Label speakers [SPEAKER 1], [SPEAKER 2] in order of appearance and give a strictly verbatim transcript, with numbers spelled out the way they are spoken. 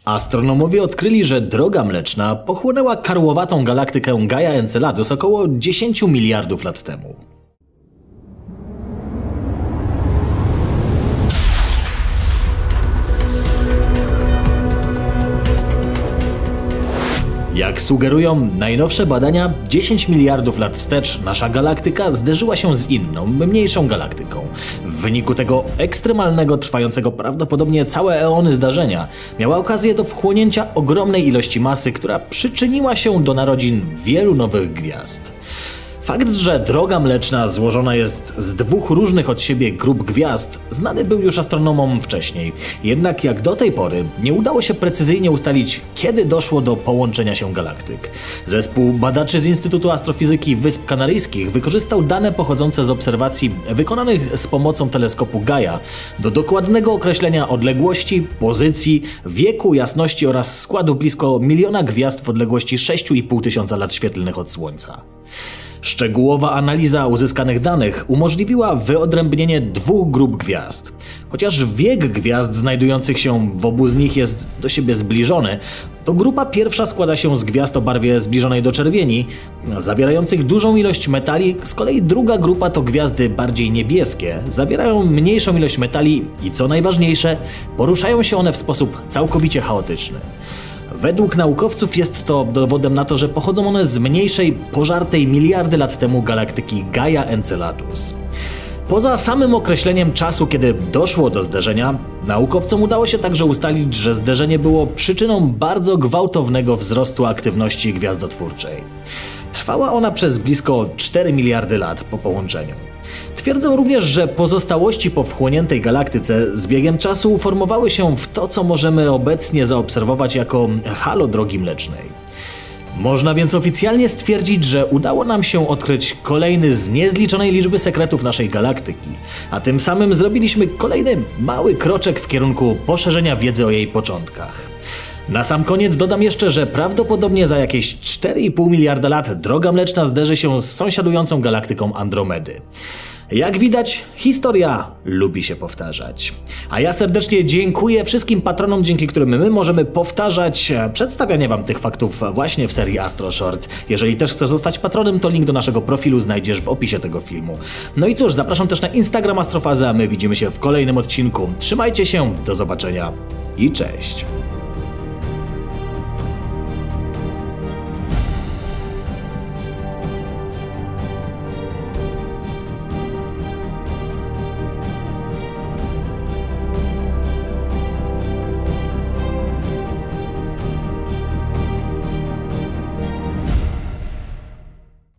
[SPEAKER 1] Astronomowie odkryli, że Droga Mleczna pochłonęła karłowatą galaktykę Gaia Enceladus około dziesięć miliardów lat temu. Jak sugerują najnowsze badania, dziesięć miliardów lat wstecz nasza galaktyka zderzyła się z inną, mniejszą galaktyką. W wyniku tego ekstremalnego, trwającego prawdopodobnie całe eony zdarzenia miała okazję do wchłonięcia ogromnej ilości masy, która przyczyniła się do narodzin wielu nowych gwiazd. Fakt, że Droga Mleczna złożona jest z dwóch różnych od siebie grup gwiazd, znany był już astronomom wcześniej. Jednak jak do tej pory nie udało się precyzyjnie ustalić, kiedy doszło do połączenia się galaktyk. Zespół badaczy z Instytutu Astrofizyki Wysp Kanaryjskich wykorzystał dane pochodzące z obserwacji wykonanych z pomocą teleskopu Gaia do dokładnego określenia odległości, pozycji, wieku, jasności oraz składu blisko miliona gwiazd w odległości sześć i pół tysiąca lat świetlnych od Słońca. Szczegółowa analiza uzyskanych danych umożliwiła wyodrębnienie dwóch grup gwiazd. Chociaż wiek gwiazd znajdujących się w obu z nich jest do siebie zbliżony, to grupa pierwsza składa się z gwiazd o barwie zbliżonej do czerwieni, zawierających dużą ilość metali, z kolei druga grupa to gwiazdy bardziej niebieskie, zawierają mniejszą ilość metali i co najważniejsze, poruszają się one w sposób całkowicie chaotyczny. Według naukowców jest to dowodem na to, że pochodzą one z mniejszej, pożartej miliardy lat temu galaktyki Gaia Enceladus. Poza samym określeniem czasu, kiedy doszło do zderzenia, naukowcom udało się także ustalić, że zderzenie było przyczyną bardzo gwałtownego wzrostu aktywności gwiazdotwórczej. Trwała ona przez blisko cztery miliardy lat po połączeniu. Twierdzą również, że pozostałości po wchłoniętej galaktyce z biegiem czasu uformowały się w to, co możemy obecnie zaobserwować jako halo Drogi Mlecznej. Można więc oficjalnie stwierdzić, że udało nam się odkryć kolejny z niezliczonej liczby sekretów naszej galaktyki, a tym samym zrobiliśmy kolejny mały kroczek w kierunku poszerzenia wiedzy o jej początkach. Na sam koniec dodam jeszcze, że prawdopodobnie za jakieś cztery i pół miliarda lat Droga Mleczna zderzy się z sąsiadującą galaktyką Andromedy. Jak widać, historia lubi się powtarzać. A ja serdecznie dziękuję wszystkim patronom, dzięki którym my możemy powtarzać przedstawianie wam tych faktów właśnie w serii Astro Short. Jeżeli też chcesz zostać patronem, to link do naszego profilu znajdziesz w opisie tego filmu. No i cóż, zapraszam też na Instagram Astrofazy, a my widzimy się w kolejnym odcinku. Trzymajcie się, do zobaczenia i cześć!